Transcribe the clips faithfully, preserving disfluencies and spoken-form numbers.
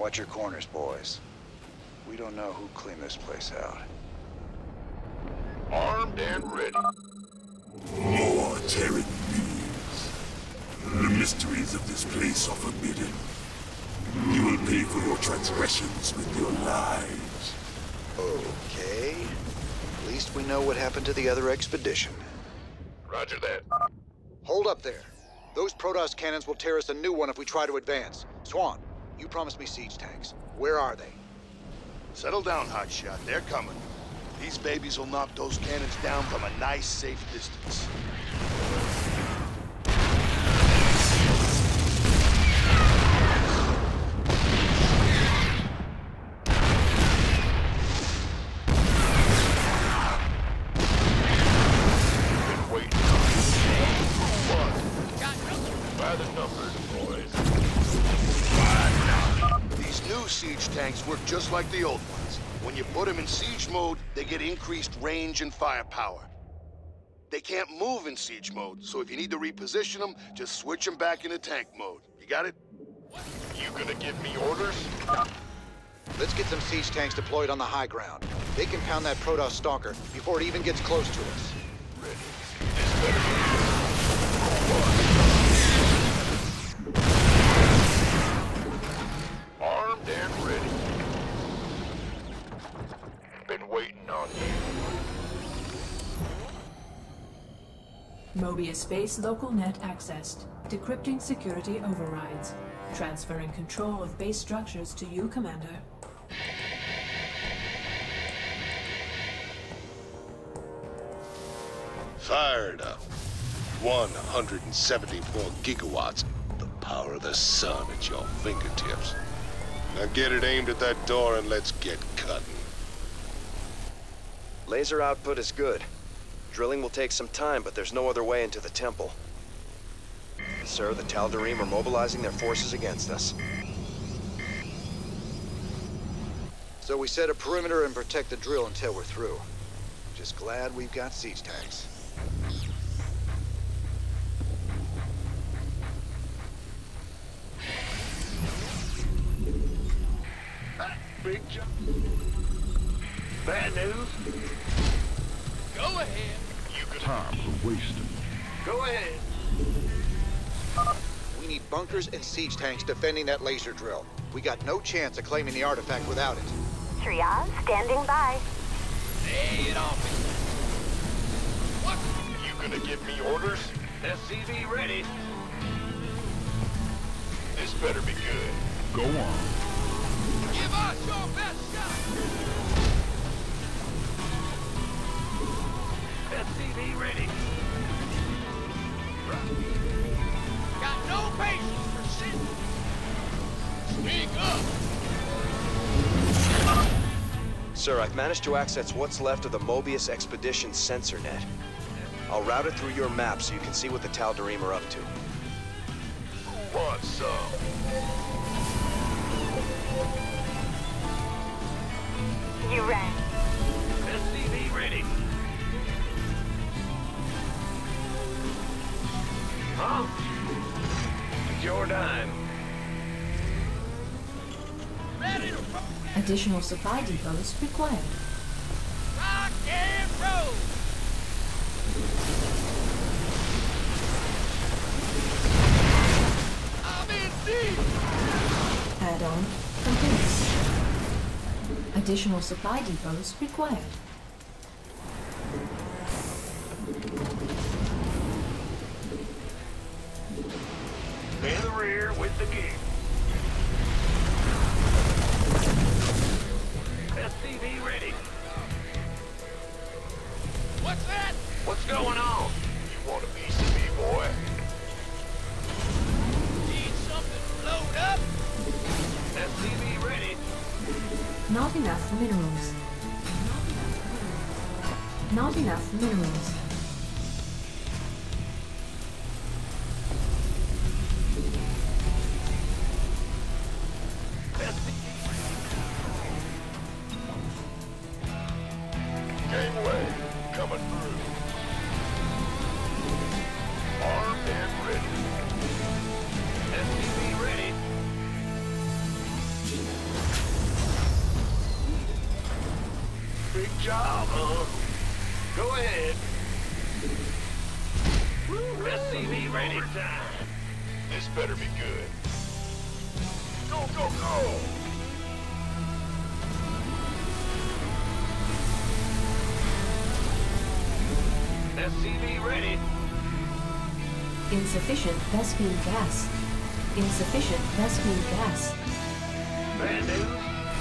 Watch your corners, boys. We don't know who cleaned this place out. Armed and ready. More terran beings. The mysteries of this place are forbidden. You will pay for your transgressions with your lives. Okay. At least we know what happened to the other expedition. Roger that. Hold up there. Those Protoss cannons will tear us a new one if we try to advance. Swan, you promised me siege tanks. Where are they? Settle down, hotshot. They're coming. These babies will knock those cannons down from a nice, safe distance. Siege tanks work just like the old ones. When you put them in siege mode, they get increased range and firepower. They can't move in siege mode, so if you need to reposition them, just switch them back into tank mode. You got it? You gonna give me orders? Let's get some siege tanks deployed on the high ground. They can pound that Protoss stalker before it even gets close to us. Ready. This better be armed and ready. Been waiting on you. Mobius base local net accessed. Decrypting security overrides. Transferring control of base structures to you, Commander. Fired up. one hundred seventy-four gigawatts. The power of the sun at your fingertips. Now get it aimed at that door and let's get cutting. Laser output is good. Drilling will take some time, but there's no other way into the temple. Sir, the Tal'Darim are mobilizing their forces against us. So we set a perimeter and protect the drill until we're through. Just glad we've got siege tanks. Big jump. Bad news? Go ahead. You could Time for wasting. go ahead. We need bunkers and siege tanks defending that laser drill. We got no chance of claiming the artifact without it. Triage standing by. Lay it on me. What? You gonna give me orders? S C V ready. This better be good. Go on. Give us your best shot! S C V ready. Got no patience for shit. Speak up! Sir, I've managed to access what's left of the Mobius Expedition sensor net. I'll route it through your map so you can see what the Tal'Darim are up to. Want some? You rang. S C V ready. Huh? It's your dime. Ready to roll. Additional supply depots required. Rock and roll. I'm in deep. Add-on complete. Additional supply depots required. In the rear with the gear. S C V ready. What's that? What's going on? You want a piece of me, boy? Need something to load up? S C V ready. Not enough minerals. Not enough minerals. Gangway, coming through. Armed and ready. S C V ready. Big job, huh? Go ahead. S C V ready. Time. This better be good. Go, go, go! S C V ready. Insufficient Vespine gas. Insufficient Vespine gas. Bad news.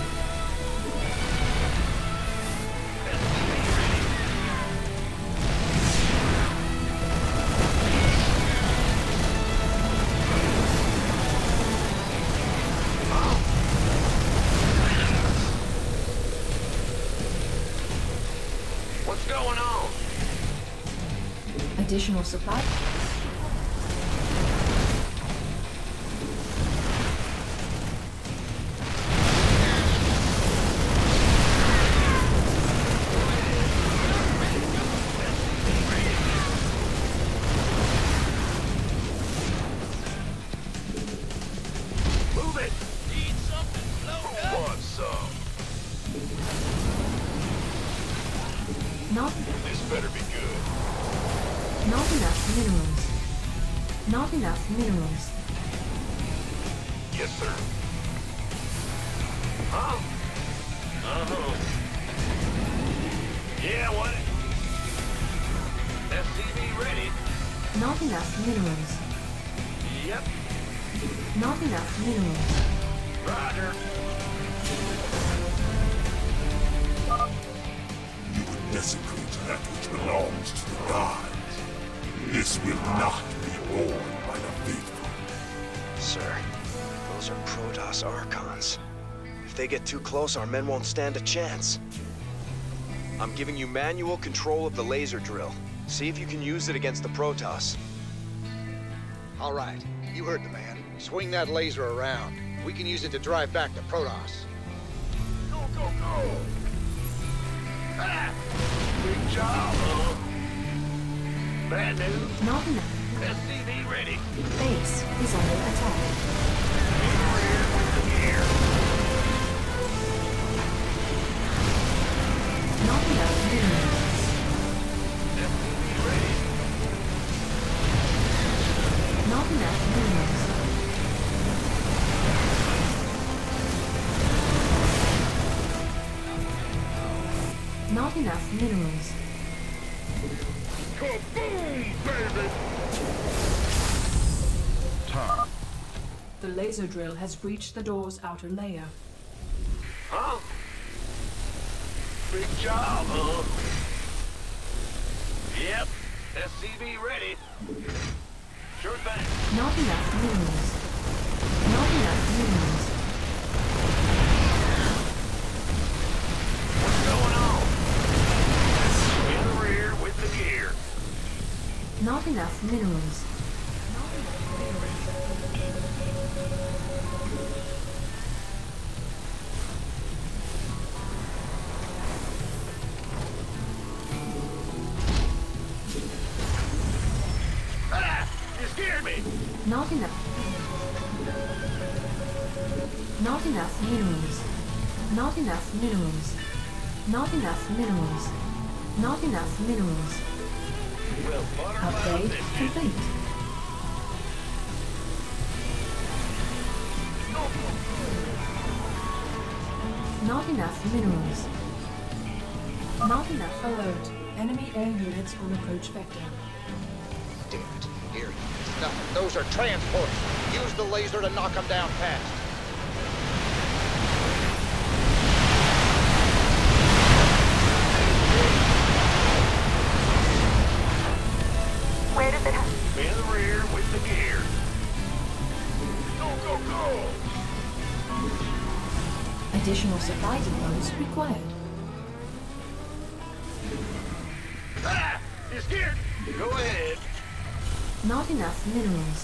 What's going on? Additional supply. Move it! Need something loaded up? Who wants some? Not, This better be good. not enough minerals. Not enough minerals. Yes, sir. Huh? Uh-huh. Yeah, what? S C V ready. Not enough minerals. Yep. Not enough minerals. Roger. You would desecrate that which belongs to the gods. This will not be borne by the faithful. Sir, those are Protoss Archons. If they get too close, our men won't stand a chance. I'm giving you manual control of the laser drill. See if you can use it against the Protoss. All right, you heard the man. Swing that laser around. We can use it to drive back the Protoss. Go, go, go! Ah! Big job, huh? Bad news. Not enough. S C V ready. Base is under attack. In the rear with the gear. Not enough minerals. S C V ready. Not enough minerals. Not enough minerals. Kaboom, baby! The laser drill has breached the door's outer layer. Huh? Big job, huh? Yep. S C V ready. Sure thing. Not enough minerals. Not enough minerals. What's going on? In the rear with the gear. Not enough minerals. Ah! You scared me! Not enough. Not enough minerals. Not enough minerals. Not enough minerals. Not enough minerals. Well, butter up Upgrade this complete. Not enough minerals. Not enough. Alert. Enemy air units on approach vector. Damn it. Here. No, those are transports. Use the laser to knock them down fast. Where does it have? In the rear with the gear. Go, go, go! Additional supply depots required. Ah! You scared? Go ahead. Not enough minerals.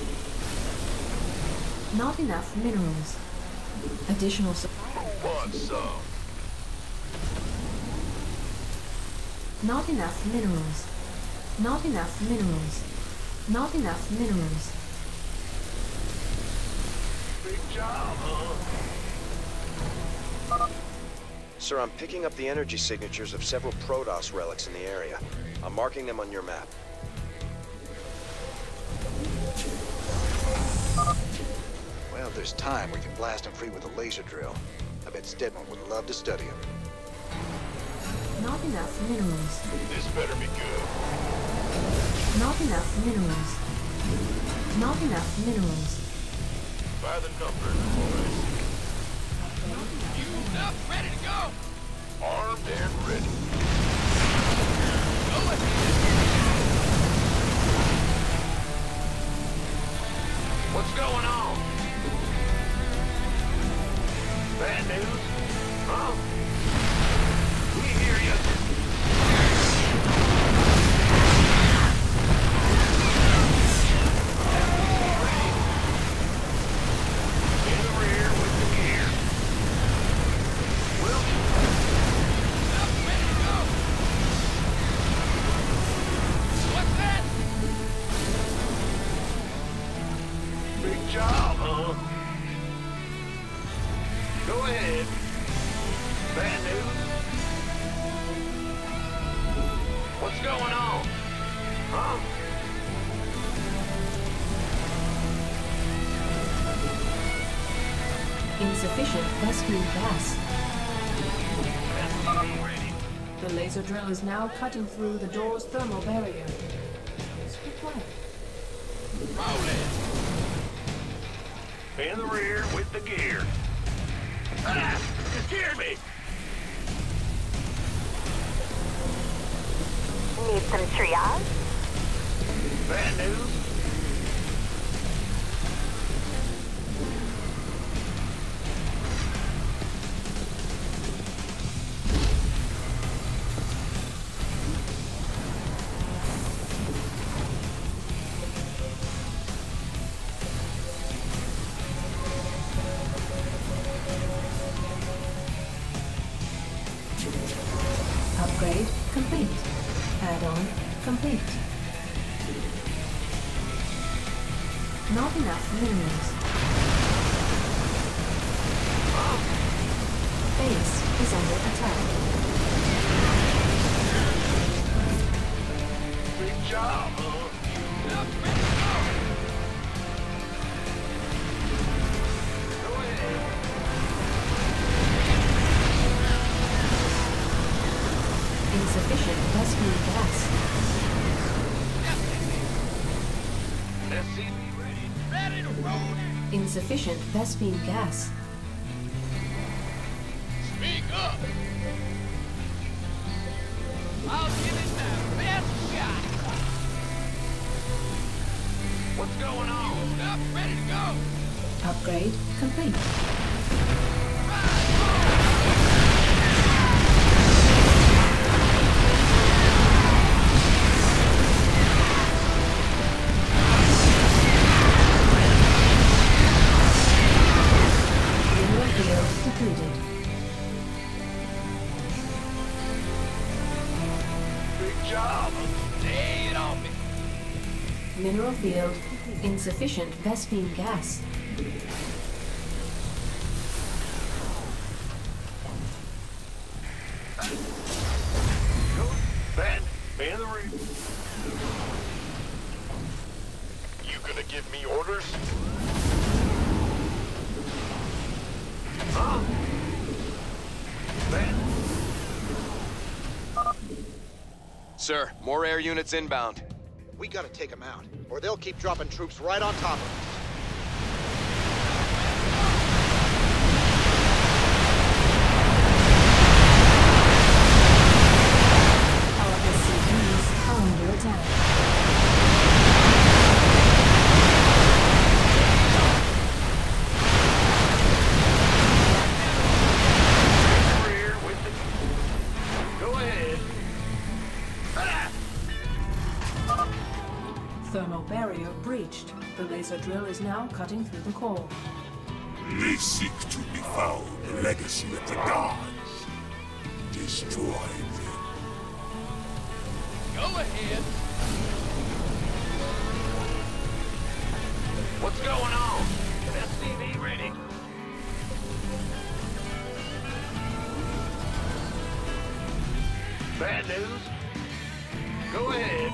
Not enough minerals. Additional supply. Who wants some? Not enough minerals. Not enough minerals. Not enough minerals. Big job, huh? Sir, I'm picking up the energy signatures of several Protoss relics in the area. I'm marking them on your map. Well, if there's time, we can blast him free with a laser drill. I bet Stedman would love to study him. Not enough minerals. This better be good. Not enough minerals. Not enough minerals. By the numbers, boys. You up, ready to go? Armed and ready. Go ahead. What's going on? Bad news? Huh? We hear you. In the rear with the gear. Well, up, ready to go. What's that? Big job, huh? Go ahead. Bad news? What's going on? Huh? Insufficient rescue gas. Ready. The laser drill is now cutting through the door's thermal barrier. Speak quiet. Rolling. In the rear with the gear. Ah! You scared me! Need some triage? Bad news? Upgrade complete. Add-on complete. Not enough minerals. Base is under attack. Big job, huh? Up, ready to go. Go ahead. Insufficient rescue gas. S C V ready. Ready to roll. Insufficient Vespine gas. Speak up. I'll give it my best shot. What's going on? Up, ready to go. Upgrade complete. Mineral field depleted. Big job. Lay it on me. Mineral field insufficient Vespine gas. Go. Ben, in the rear. You gonna give me orders? Huh? Ben? Sir, more air units inbound. We gotta take them out, or they'll keep dropping troops right on top of us. Our S C Vs are under attack. Rear with the... Go ahead. Thermal barrier breached. The laser drill is now cutting through the core. They seek to be found, the legacy of the gods. Destroy them. Go ahead. What's going on? S C V ready. Bad news? Go ahead.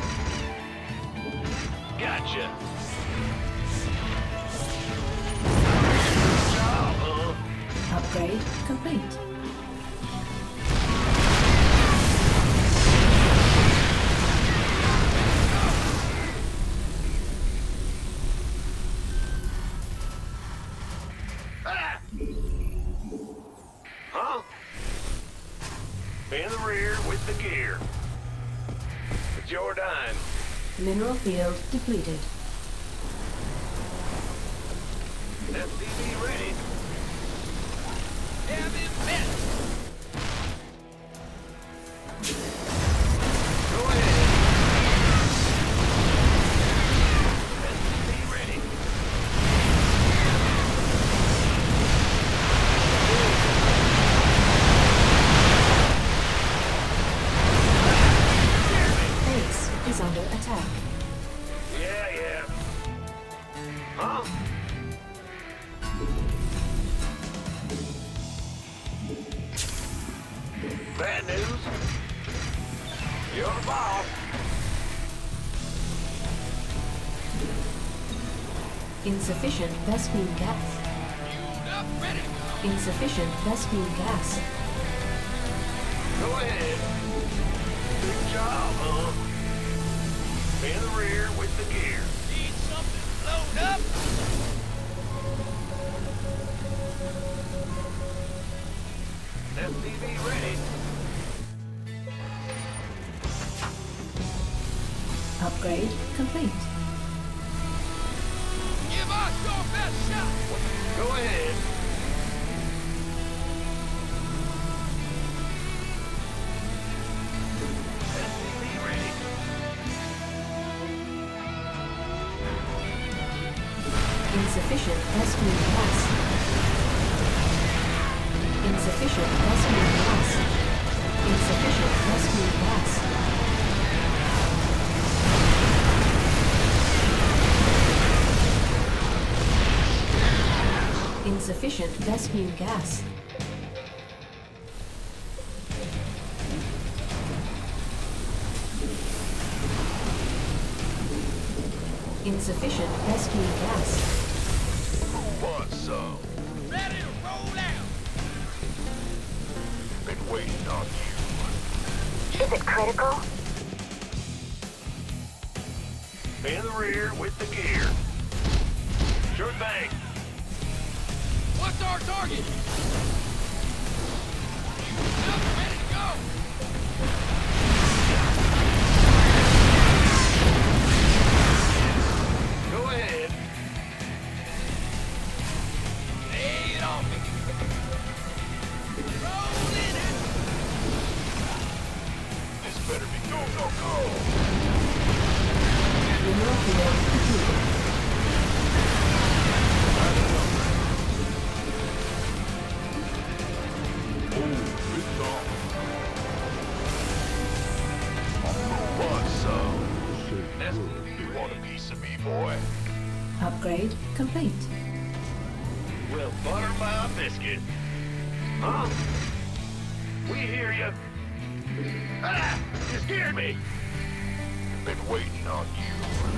Gotcha. Job, huh? Upgrade complete. Ah! Huh? In the rear with the gear. It's your dime. Mineral field depleted. S C V ready. Damn it, man. Go ahead. S C V ready. Base is under attack. Yeah, yeah. Huh? Bad news? You're the boss. Insufficient Vespene gas. Fueled up, ready to go. Insufficient Vespene gas. Go ahead. Good job, huh? In the rear with the gear. Need something load up? S C V ready. Upgrade complete. Give us your best shot. Go ahead. S C V ready. Insufficient Vespene gas. Insufficient Vespene gas. Insufficient Vespene gas. Insufficient Vespene gas. Insufficient Vespene gas. Who wants some? Ready to roll out. Been waiting on you. Is it critical? In the rear with the gear. Sure thing. What's our target? Up, ready to go. Go ahead. Lay it on me. Roll it in. This better be go, go, go. Mineral field depleted. You want a piece of me, boy? Upgrade complete. Well, butter my biscuit. Huh? We hear you. Ah! You scared me. Been waiting on you.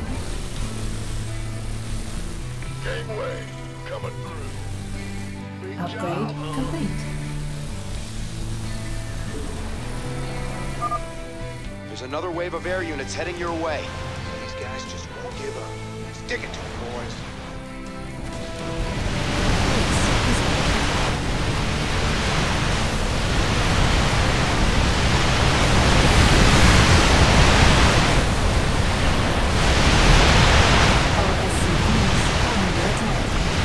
Gangway coming through. Big Upgrade job, huh? complete. There's another wave of air units heading your way. These guys just won't give up. Stick it to them, boys. All S C Vs are under attack.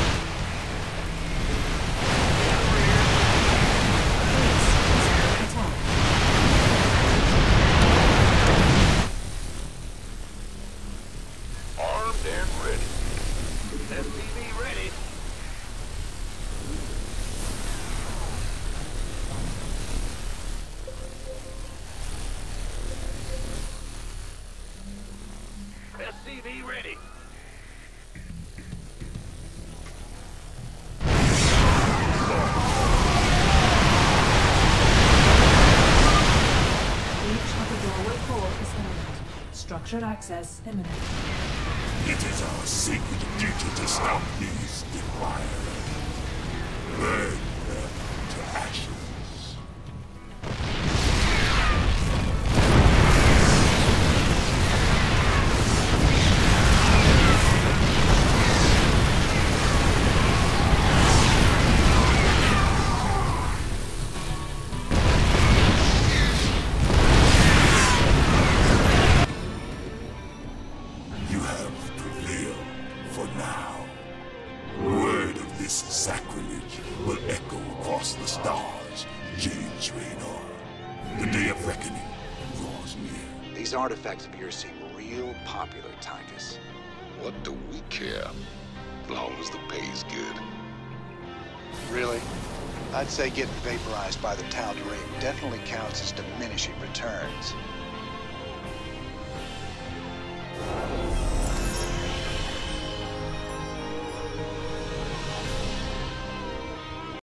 Base is under attack. Armed and ready. S C V ready. S C V ready. Structure access imminent. It is our sacred duty to stop these defilers. Burn them to ashes. Sacrilege will echo across the stars, James Raynor. The day of reckoning draws near. These artifacts of yours seem real popular, Tychus. What do we care? As long as the pay's good. Really? I'd say getting vaporized by the Tal'Darim definitely counts as diminishing returns.